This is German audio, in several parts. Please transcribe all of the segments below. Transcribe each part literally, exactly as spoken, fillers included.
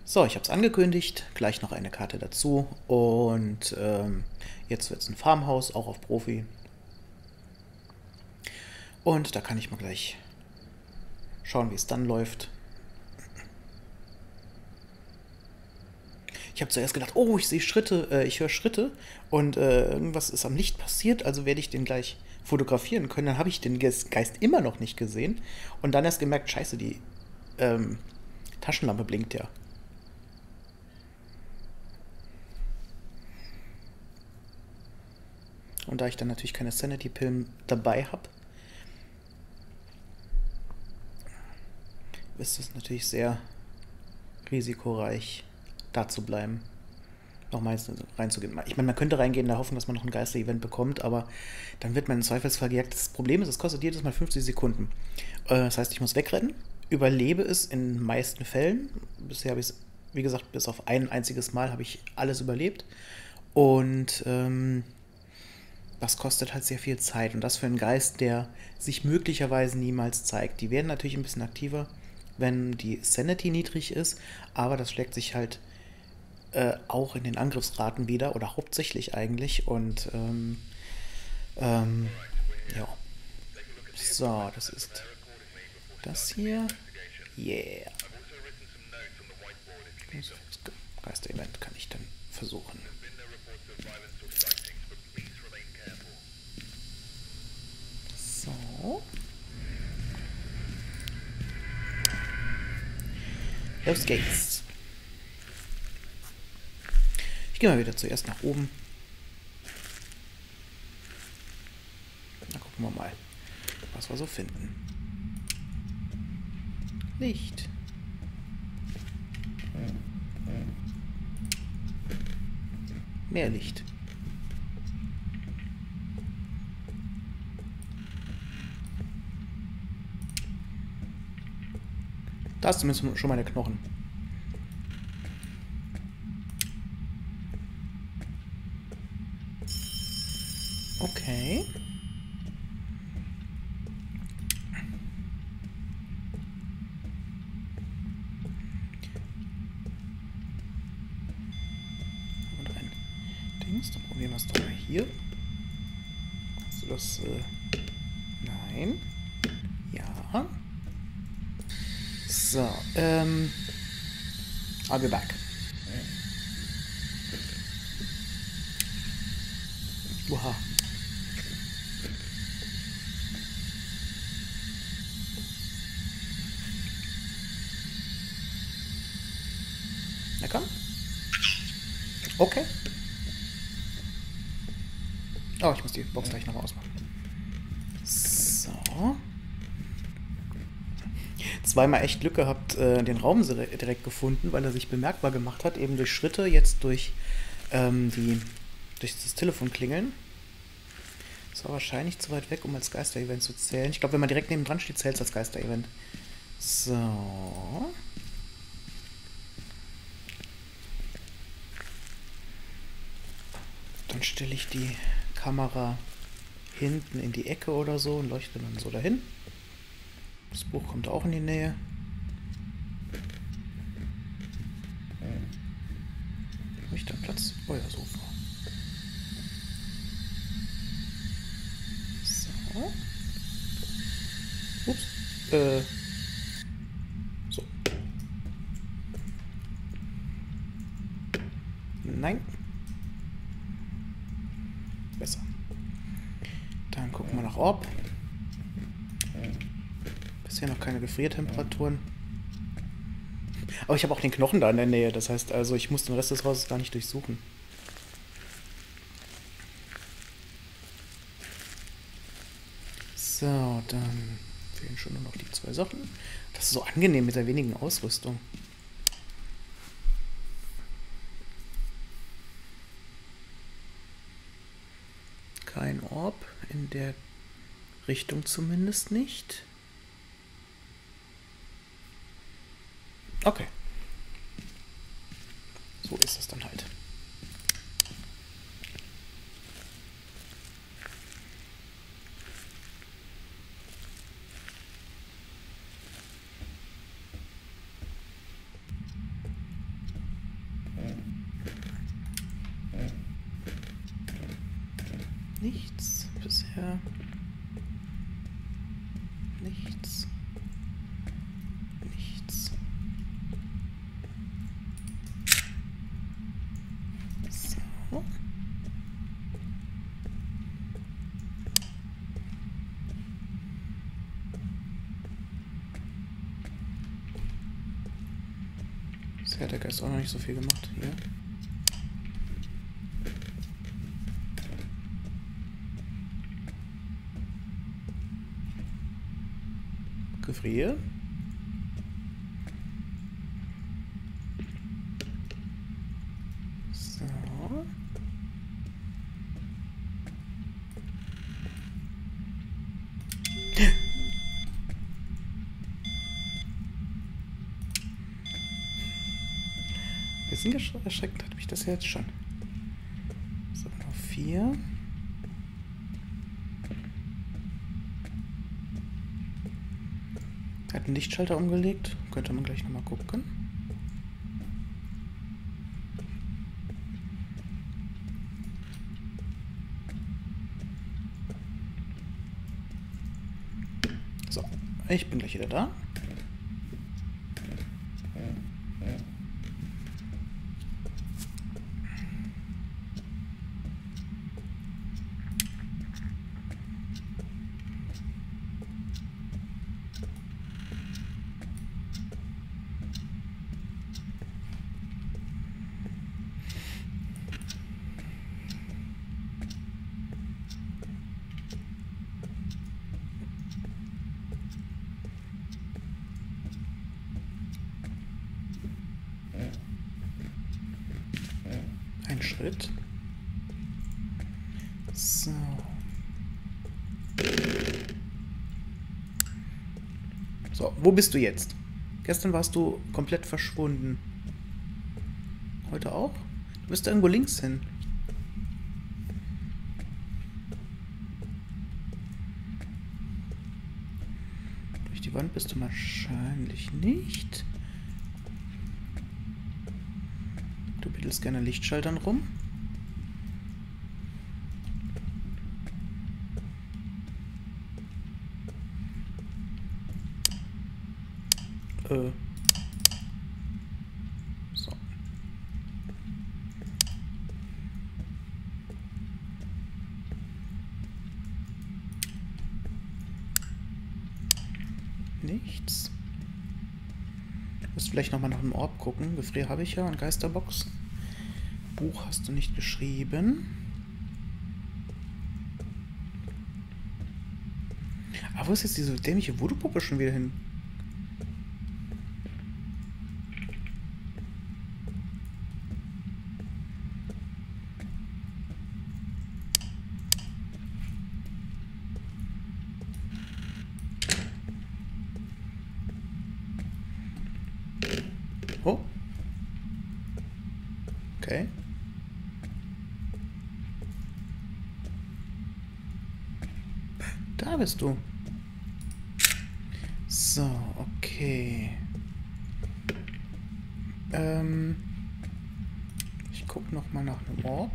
So, ich habe es angekündigt, gleich noch eine Karte dazu und ähm, jetzt wird es ein Farmhaus, auch auf Profi. Und da kann ich mal gleich schauen, wie es dann läuft. Ich habe zuerst gedacht, oh, ich sehe Schritte, äh, ich höre Schritte und äh, irgendwas ist am Licht passiert, also werde ich den gleich fotografieren können. Dann habe ich den Geist immer noch nicht gesehen und dann erst gemerkt, scheiße, die ähm, Taschenlampe blinkt ja. Und da ich dann natürlich keine Sanity-Pillen dabei habe, ist es natürlich sehr risikoreich, da zu bleiben. Nochmal reinzugehen. Ich meine, man könnte reingehen, da hoffen, dass man noch ein Geister-Event bekommt, aber dann wird man im Zweifelsfall gejagt. Das Problem ist, es kostet jedes Mal fünfzig Sekunden. Das heißt, ich muss wegrennen, überlebe es in den meisten Fällen. Bisher habe ich es, wie gesagt, bis auf ein einziges Mal habe ich alles überlebt. Und ähm, das kostet halt sehr viel Zeit. Und das für einen Geist, der sich möglicherweise niemals zeigt. Die werden natürlich ein bisschen aktiver, wenn die Sanity niedrig ist, aber das schlägt sich halt äh, auch in den Angriffsraten wieder oder hauptsächlich eigentlich. Und ähm, ähm, ja. So, das ist das hier. Yeah. Das Geister-Event kann ich dann versuchen. So. Los geht's. Ich gehe mal wieder zuerst nach oben. Dann gucken wir mal, was wir so finden. Licht. Mehr Licht. Da ist zumindest schon meine Knochen. Okay. Und ein Dings. Dann probieren wir es doch mal hier. Kannst du das... Äh Nein. Ja. So, ähm... I'll be back. Oha. Na komm. Okay. Oh, ich muss die Box gleich nochmal ausmachen. So. Zweimal echt Glück gehabt, äh, den Raum direkt gefunden, weil er sich bemerkbar gemacht hat, eben durch Schritte, jetzt durch ähm, die durch das Telefon klingeln. Das war wahrscheinlich zu weit weg, um als Geister-Event zu zählen. Ich glaube, wenn man direkt neben dran steht, zählt es als Geister-Event. So. Dann stelle ich die Kamera hinten in die Ecke oder so und leuchte dann so dahin. Das Buch kommt auch in die Nähe. Habe ich da Platz? Oh ja, Sofa. So. Ups. Äh. So. Nein. Besser. Dann gucken wir nach Orb. Bisher noch keine Gefriertemperaturen. Aber ich habe auch den Knochen da in der Nähe. Das heißt also, ich muss den Rest des Hauses gar nicht durchsuchen. So, dann fehlen schon nur noch die zwei Sachen. Das ist so angenehm mit der wenigen Ausrüstung. Kein Orb, in der Richtung zumindest nicht. Okay. So ist es dann halt. Nichts bisher. Nichts. Nichts. So. Bisher hat der Geist auch noch nicht so viel gemacht hier. Gefriere. So. Bisschen erschreckend hat mich das jetzt schon. So, noch vier. Hat einen Lichtschalter umgelegt. Könnte man gleich nochmal gucken. So, ich bin gleich wieder da. Ein Schritt. So. So, wo bist du jetzt? Gestern warst du komplett verschwunden. Heute auch? Du bist irgendwo links hin. Durch die Wand bist du wahrscheinlich nicht. Du bittelst gerne Lichtschaltern rum. Äh. So. Nichts. Du musst vielleicht nochmal nach einem Orb gucken. Gefrier habe ich ja und Geisterbox. Buch hast du nicht geschrieben. Aber wo ist jetzt diese dämliche Voodoo-Puppe schon wieder hin? Oh. Okay. Da bist du. So, okay. Ähm, ich gucke noch mal nach einem Orb.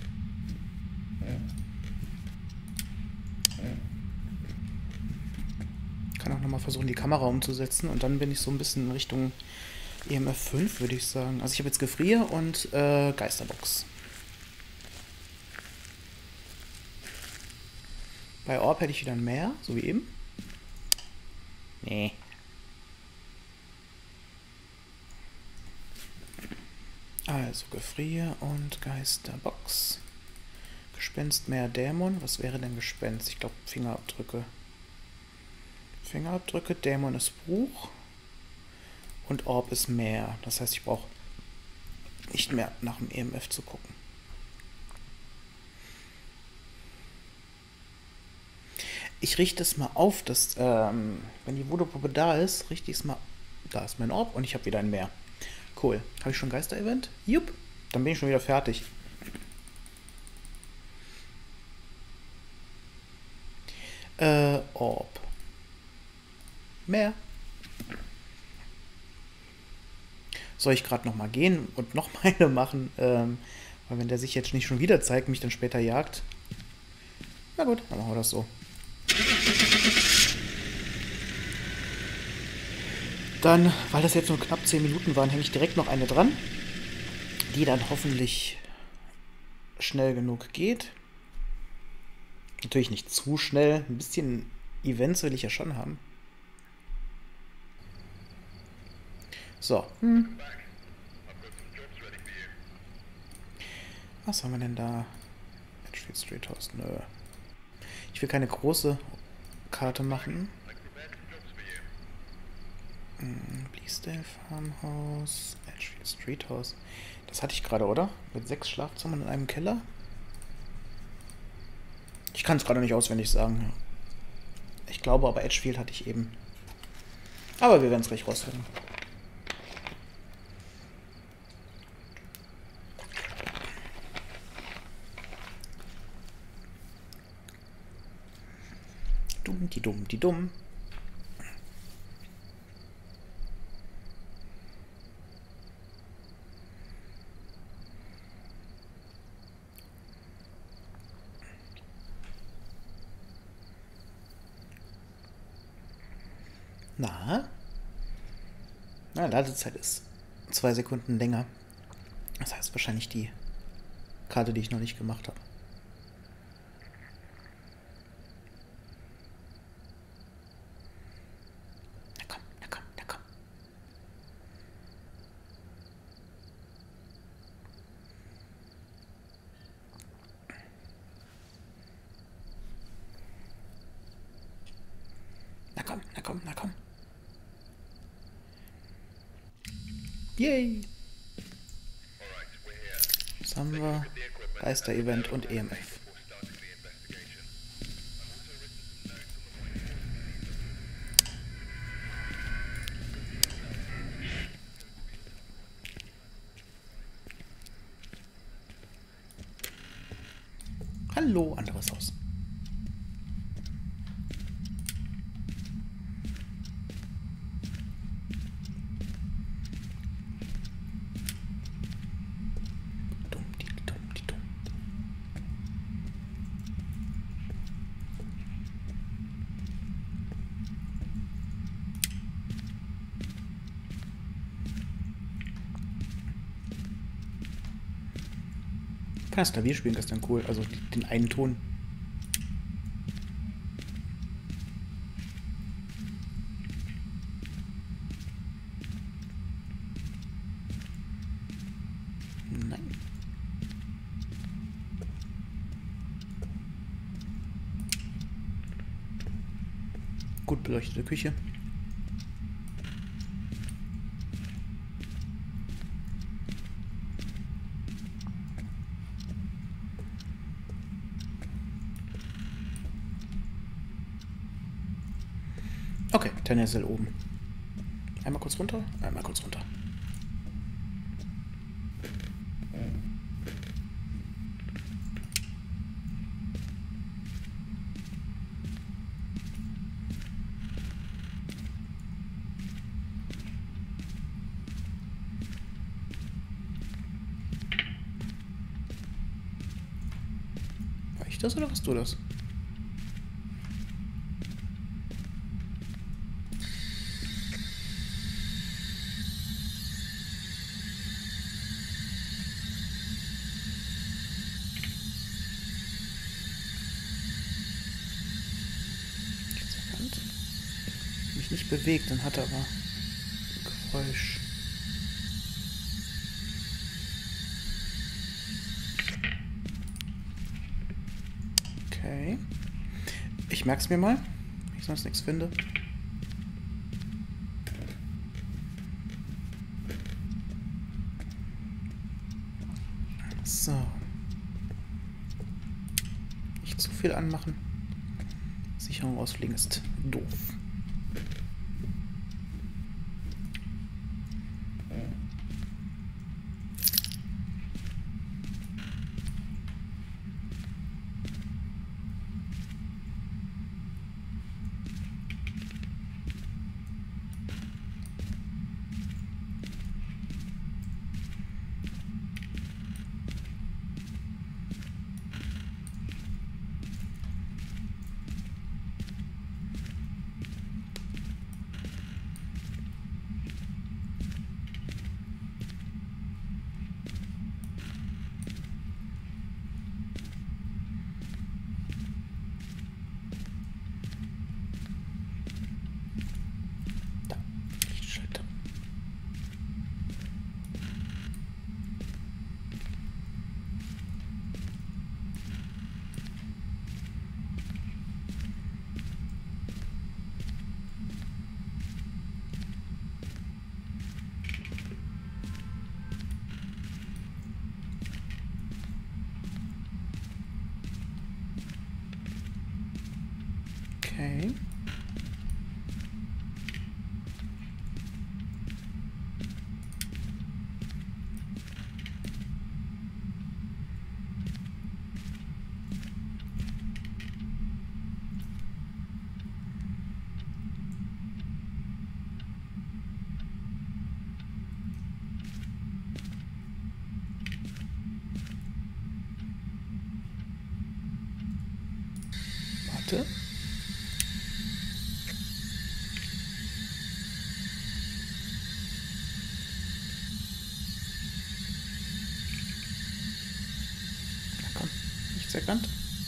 Kann auch noch mal versuchen, die Kamera umzusetzen und dann bin ich so ein bisschen in Richtung E M F fünf, würde ich sagen. Also ich habe jetzt Gefrier und äh, Geisterbox. Bei Orb hätte ich wieder mehr, so wie eben. Nee. Also Gefrier und Geisterbox. Gespenst mehr Dämon. Was wäre denn Gespenst? Ich glaube Fingerabdrücke. Fingerabdrücke, Dämon ist Buch. Und Orb ist mehr. Das heißt, ich brauche nicht mehr nach dem E M F zu gucken. Ich richte es mal auf, dass, ähm, wenn die Voodoo-Puppe da ist, richte ich es mal. Da ist mein Orb und ich habe wieder ein Meer. Cool. Habe ich schon Geister-Event? Jupp. Dann bin ich schon wieder fertig. Äh, Orb. Mehr. Soll ich gerade nochmal gehen und noch meine machen? Ähm, weil wenn der sich jetzt nicht schon wieder zeigt, mich dann später jagt. Na gut, dann machen wir das so. Dann, weil das jetzt nur knapp zehn Minuten waren, hänge ich direkt noch eine dran, die dann hoffentlich schnell genug geht. Natürlich nicht zu schnell. Ein bisschen Events will ich ja schon haben. So. Hm. Was haben wir denn da? Edgefield Street House, nö. Ich will keine große Karte machen. Hm, Bleasdale Farmhouse, Edgefield Street House. Das hatte ich gerade, oder? Mit sechs Schlafzimmern in einem Keller? Ich kann es gerade nicht auswendig sagen. Ich glaube aber, Edgefield hatte ich eben. Aber wir werden es gleich rausfinden. Dumm, die dumm, die dumm. Na? Na, Ladezeit ist zwei Sekunden länger. Das heißt wahrscheinlich die Karte, die ich noch nicht gemacht habe. Na komm, na komm, na komm. Na komm, na komm, na komm. Yay! Was haben wir? Geister-Event und E M F. Hallo, anderes Haus. Dumm, die dumm, die dumm. Ich kann das Klavier spielen, das ist dann cool. Also den einen Ton. Nein. Gut beleuchtete Küche. Okay, Tennisel oben. Einmal kurz runter, einmal kurz runter. War ich das oder warst du das? Mich nicht bewegt, dann hat er aber Geräusch. Okay. Ich merk's mir mal, wenn ich sonst nichts finde. So. Nicht zu viel anmachen. Sicherung ausfliegen ist doof. Bitte? Na komm, nichts erkannt.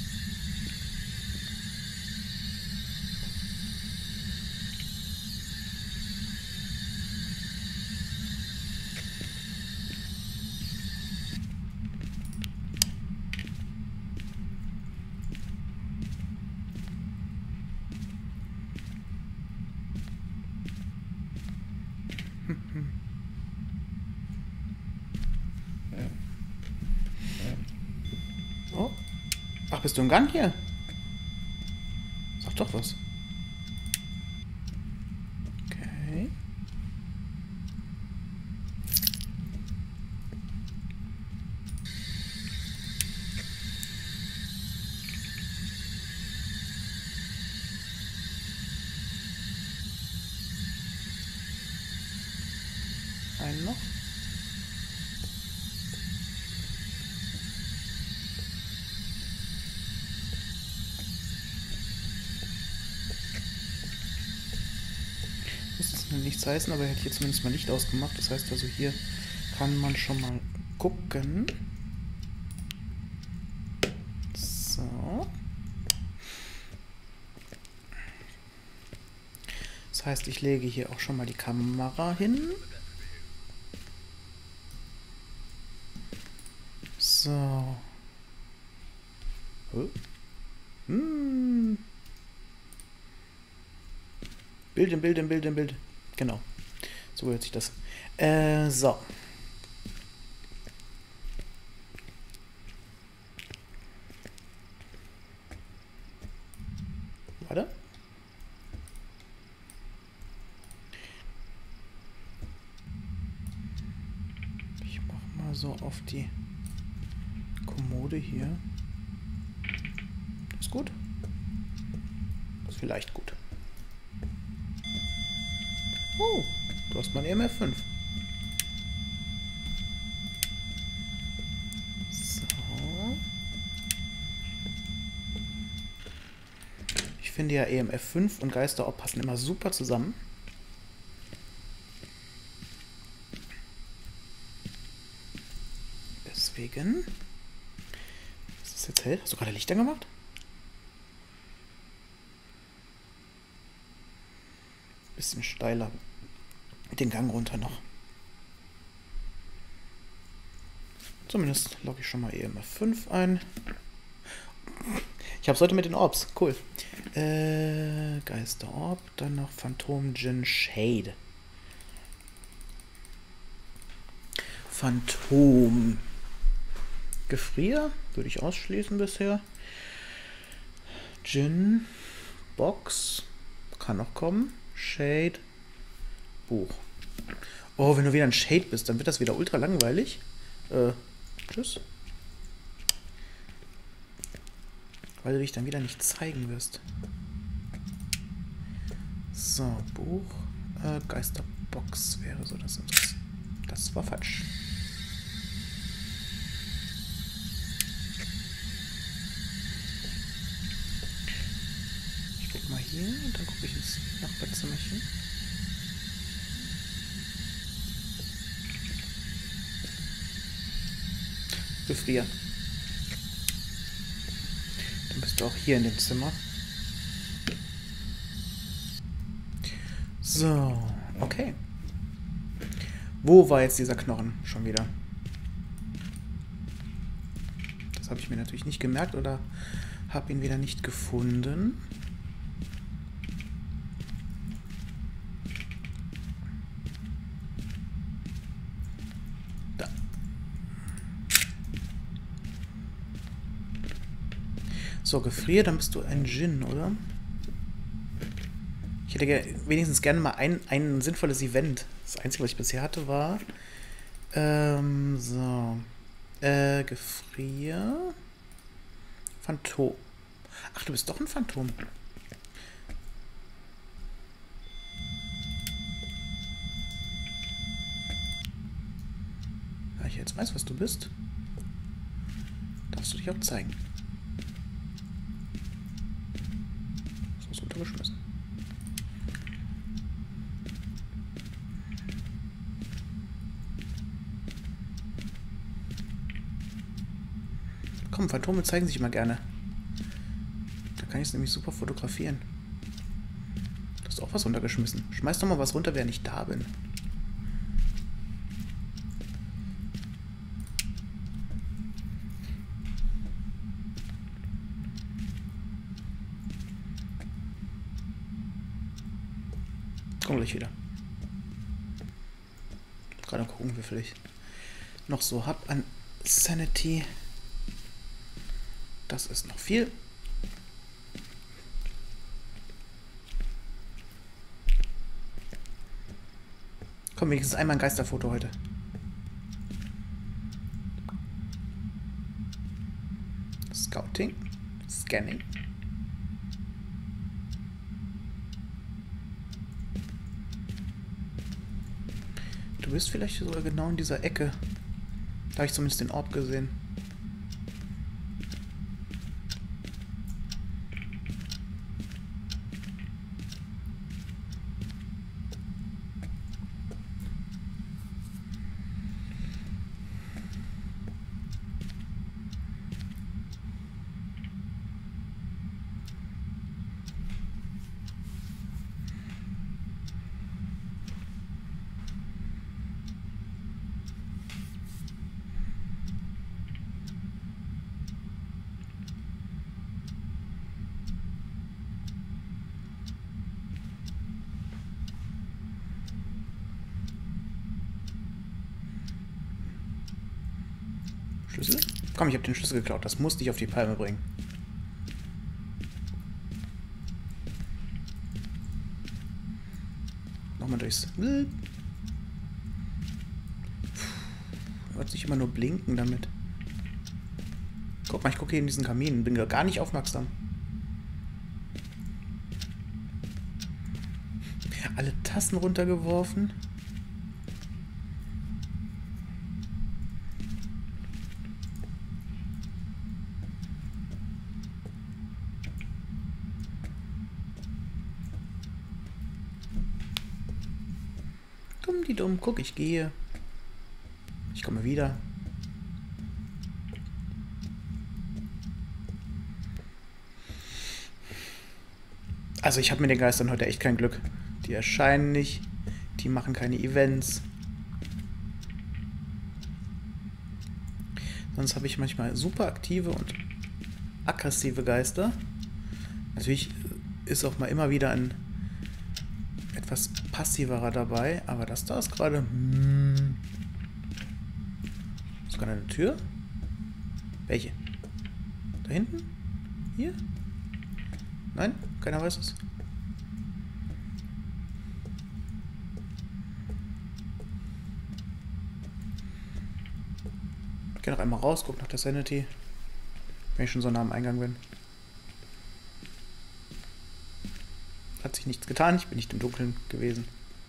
Oh. Ach, bist du im Gang hier? Sag doch was. Okay. Einen noch. Muss nichts heißen, aber er hat hier zumindest mal Licht ausgemacht. Das heißt also, hier kann man schon mal gucken. So. Das heißt, ich lege hier auch schon mal die Kamera hin. So. Oh. Hm. Bild im Bild im Bild im Bild. Genau. So hört sich das. Äh, so. Warte. Ich mach mal so auf die Kommode hier. Ist gut? Ist vielleicht gut. Oh, du hast mein E M F fünf. So. Ich finde ja E M F fünf und Geisterorb passen immer super zusammen. Deswegen. Ist das jetzt hell? Hast du gerade Licht angemacht? Bisschen steiler. Mit den Gang runter noch. Zumindest logge ich schon mal E M F fünf ein. Ich habe es heute mit den Orbs. Cool. Äh, Geisterorb, dann noch Phantom Djinn Shade. Phantom. Gefrier würde ich ausschließen bisher. Djinn. Box. Kann noch kommen. Shade. Buch. Oh, wenn du wieder ein Shade bist, dann wird das wieder ultra langweilig. Äh, tschüss. Weil du dich dann wieder nicht zeigen wirst. So, Buch. Äh, Geisterbox wäre so das Interesse. Das war falsch. Ich guck mal hier und dann gucke ich ins Nachbarzimmerchen. Gefrier. Dann bist du auch hier in dem Zimmer. So, okay. Wo war jetzt dieser Knochen schon wieder? Das habe ich mir natürlich nicht gemerkt oder habe ihn wieder nicht gefunden. Da. So, Gefrier, dann bist du ein Djinn, oder? Ich hätte ge wenigstens gerne mal ein, ein sinnvolles Event. Das Einzige, was ich bisher hatte, war... Ähm, so... Äh, Gefrier... Phantom. Ach, du bist doch ein Phantom. Da ich jetzt weiß, was du bist, darfst du dich auch zeigen. runtergeschmissen. Komm, Phantome zeigen sich immer gerne. Da kann ich es nämlich super fotografieren. Du hast auch was runtergeschmissen. Schmeiß doch mal was runter, während ich da bin. Komm gleich wieder. Gerade gucken, wie viel ich noch so hab an Sanity. Das ist noch viel. Komm, wenigstens einmal ein Geisterfoto heute. Scouting. Scanning. Du bist vielleicht sogar genau in dieser Ecke. Da habe ich zumindest den Orb gesehen. Schlüssel? Komm, ich habe den Schlüssel geklaut. Das musste ich auf die Palme bringen. Nochmal durchs... Hört sich immer nur blinken damit. Guck mal, ich gucke hier in diesen Kamin. Bin gar nicht aufmerksam. Alle Tassen runtergeworfen. Dumm, die dumm. Guck, ich gehe. Ich komme wieder. Also ich habe mit den Geistern heute echt kein Glück. Die erscheinen nicht. Die machen keine Events. Sonst habe ich manchmal super aktive und aggressive Geister. Natürlich ist auch mal immer wieder ein etwas passiverer dabei, aber das da ist gerade... Hmm. Sogar eine Tür? Welche? Da hinten? Hier? Nein? Keiner weiß es. Ich gehe noch einmal raus, guck nach der Sanity. Wenn ich schon so nah am Eingang bin. Hat sich nichts getan, ich bin nicht im Dunkeln gewesen.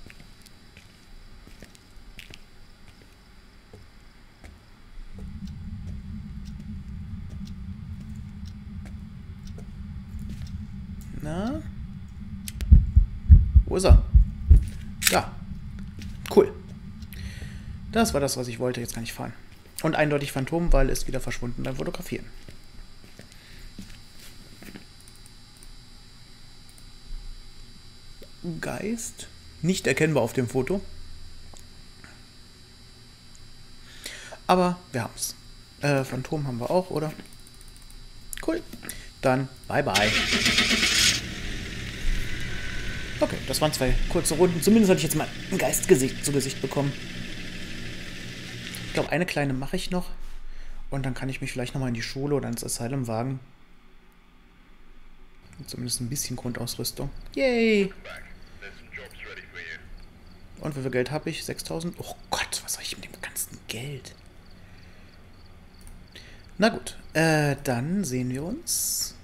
Na? Wo ist er? Ja. Cool. Das war das, was ich wollte. Jetzt kann ich fahren. Und eindeutig Phantom, weil es wieder verschwunden beim Fotografieren. Geist. Nicht erkennbar auf dem Foto. Aber wir haben es. Äh, Phantom haben wir auch, oder? Cool. Dann bye bye. Okay, das waren zwei kurze Runden. Zumindest hatte ich jetzt mal ein Geistgesicht zu Gesicht bekommen. Ich glaube, eine kleine mache ich noch. Und dann kann ich mich vielleicht nochmal in die Schule oder ins Asylum wagen. Zumindest ein bisschen Grundausrüstung. Yay! Und wie viel Geld habe ich? sechstausend? Oh Gott, was soll ich mit dem ganzen Geld? Na gut, äh, dann sehen wir uns